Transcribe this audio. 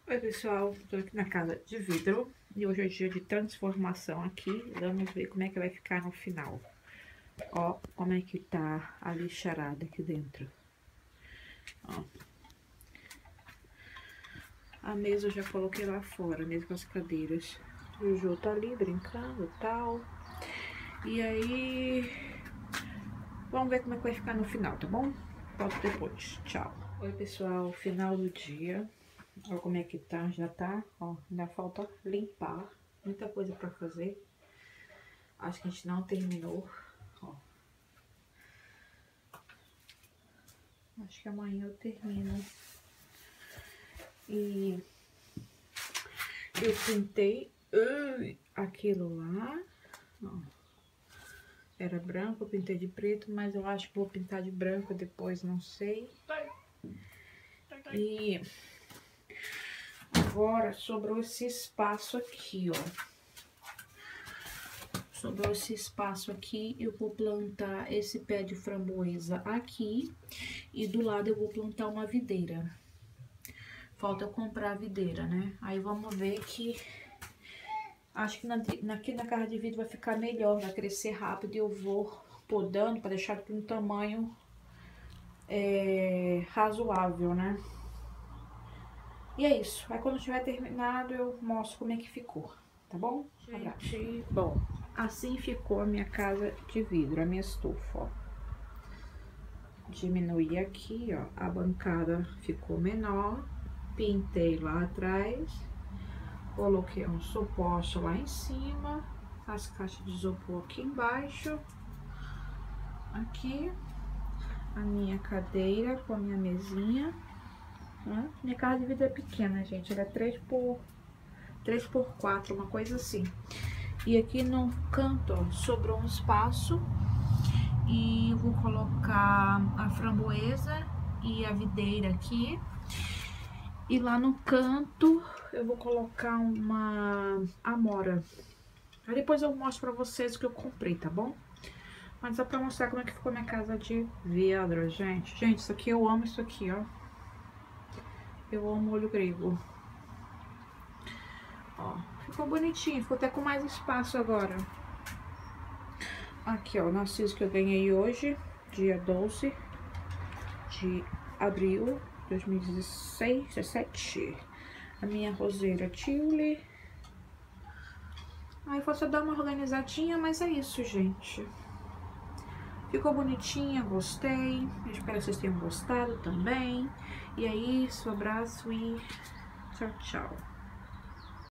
Oi pessoal, estou aqui na casa de vidro e hoje é dia de transformação aqui. Vamos ver como é que vai ficar no final. Ó, como é que tá a lixarada aqui dentro. Ó. A mesa eu já coloquei lá fora, mesmo com as cadeiras. O Jô tá ali brincando e tal. E aí, vamos ver como é que vai ficar no final, tá bom? Volto depois, tchau. Oi pessoal, final do dia. Olha como é que tá, já tá, ó, ainda falta limpar, muita coisa pra fazer. Acho que a gente não terminou, ó. Acho que amanhã eu termino. E eu pintei aquilo lá, ó. Era branco, eu pintei de preto, mas eu acho que vou pintar de branco depois, não sei. E agora sobrou esse espaço aqui, ó. Sobrou esse espaço aqui, eu vou plantar esse pé de framboesa aqui. E do lado eu vou plantar uma videira. Falta eu comprar a videira, né? Aí vamos ver que... Acho que aqui na casa de vidro vai ficar melhor, vai crescer rápido. E eu vou podando para deixar com um tamanho razoável, né? E é isso. Aí quando tiver terminado eu mostro como é que ficou, tá bom? Gente, bom, assim ficou a minha casa de vidro, a minha estufa, ó. Diminuí aqui, ó, a bancada ficou menor, pintei lá atrás, coloquei um suporte lá em cima, as caixas de isopor aqui embaixo, aqui, a minha cadeira com a minha mesinha, né? Minha casa de vidro é pequena, gente, ela é 3x4, uma coisa assim. E aqui no canto, ó, sobrou um espaço e eu vou colocar a framboesa e a videira aqui. E lá no canto eu vou colocar uma amora. Aí depois eu mostro pra vocês o que eu comprei, tá bom? Mas só pra mostrar como é que ficou minha casa de vidro, gente. Gente, isso aqui eu amo, isso aqui, ó. Eu amo olho grego. Ó, ficou bonitinho, ficou até com mais espaço agora. Aqui, ó, o narciso que eu ganhei hoje, dia 12 de abril de 2016, 17. A minha roseira Tilly. Aí vou só dar uma organizadinha, mas é isso, gente. Ficou bonitinha, gostei. Eu espero que vocês tenham gostado também. E é isso, abraço e tchau, tchau.